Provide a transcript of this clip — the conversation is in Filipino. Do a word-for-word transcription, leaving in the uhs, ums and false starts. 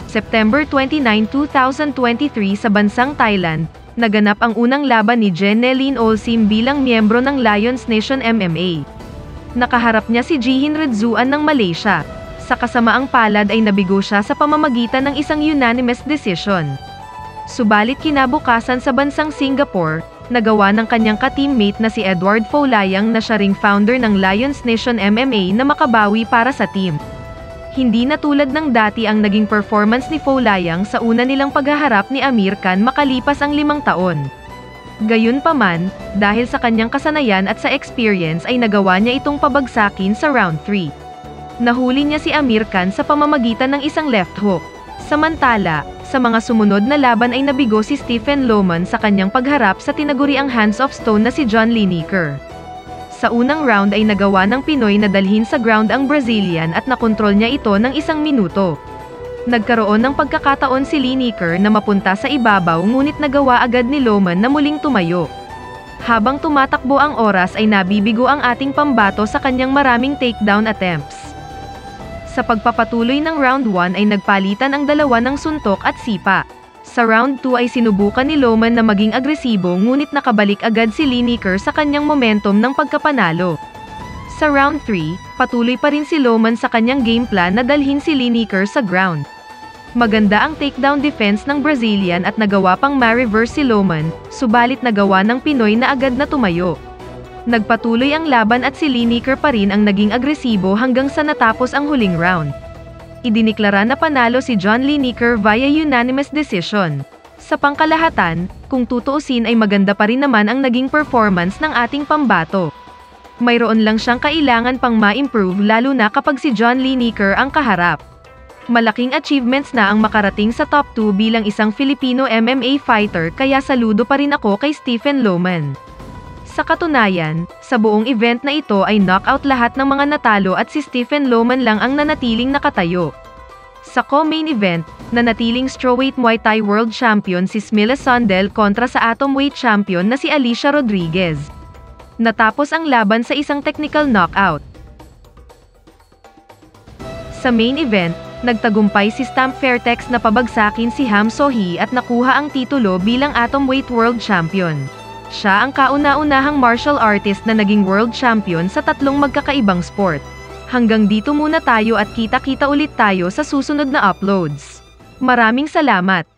September twenty-ninth, two thousand twenty-three sa bansang Thailand, naganap ang unang laban ni Jeneline Olsim bilang miyembro ng Lions Nation M M A. Nakaharap niya si Jihin Redzuan ng Malaysia. Sa kasamaang palad ay nabigo siya sa pamamagitan ng isang unanimous decision. Subalit kinabukasan sa bansang Singapore, nagawa ng kanyang ka-teammate na si Edward Folayang na siya ring founder ng Lions Nation M M A na makabawi para sa team. Hindi na tulad ng dati ang naging performance ni Folayang sa una nilang paghaharap ni Amir Khan makalipas ang limang taon. Gayunpaman, dahil sa kanyang kasanayan at sa experience ay nagawa niya itong pabagsakin sa round three. Nahuli niya si Amir Khan sa pamamagitan ng isang left hook. Samantala, sa mga sumunod na laban ay nabigo si Stephen Loman sa kanyang pagharap sa tinaguriang hands of stone na si John Lineker. Sa unang round ay nagawa ng Pinoy na dalhin sa ground ang Brazilian at nakontrol niya ito ng isang minuto. Nagkaroon ng pagkakataon si Lineker na mapunta sa ibabaw ngunit nagawa agad ni Loman na muling tumayo. Habang tumatakbo ang oras ay nabibigo ang ating pambato sa kanyang maraming takedown attempts. Sa pagpapatuloy ng round one ay nagpalitan ang dalawa ng suntok at sipa. Sa round two ay sinubukan ni Loman na maging agresibo ngunit nakabalik agad si Lineker sa kanyang momentum ng pagkapanalo. Sa round three, patuloy pa rin si Loman sa kanyang game plan na dalhin si Lineker sa ground. Maganda ang takedown defense ng Brazilian at nagawa pang ma-reverse si Loman, subalit nagawa ng Pinoy na agad na tumayo. Nagpatuloy ang laban at si Lineker pa rin ang naging agresibo hanggang sa natapos ang huling round. Idiniklara na panalo si John Lineker via unanimous decision. Sa pangkalahatan, kung tutuusin ay maganda pa rin naman ang naging performance ng ating pambato. Mayroon lang siyang kailangan pang ma-improve lalo na kapag si John Lineker ang kaharap. Malaking achievements na ang makarating sa top two bilang isang Filipino M M A fighter kaya saludo pa rin ako kay Stephen Loman. Sa katunayan, sa buong event na ito ay knockout lahat ng mga natalo at si Stephen Loman lang ang nanatiling nakatayo. Sa co-main event, nanatiling strawweight Muay Thai World Champion si Smilla Sondel kontra sa atomweight champion na si Alicia Rodriguez. Natapos ang laban sa isang technical knockout. Sa main event, nagtagumpay si Stamp Fairtex na pabagsakin si Ham Sohee at nakuha ang titulo bilang atomweight world champion. Siya ang kauna-unahang martial artist na naging world champion sa tatlong magkakaibang sport. Hanggang dito muna tayo at kita-kita ulit tayo sa susunod na uploads. Maraming salamat!